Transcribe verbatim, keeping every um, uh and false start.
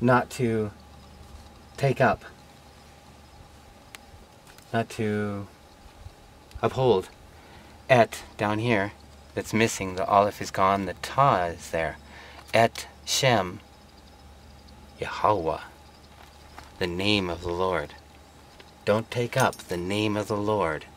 not to take up, not to uphold. Et down here, that's missing, the aleph is gone, the ta is there. Et Shem, YAHAWAH, the name of the Lord. Don't take up the name of the Lord.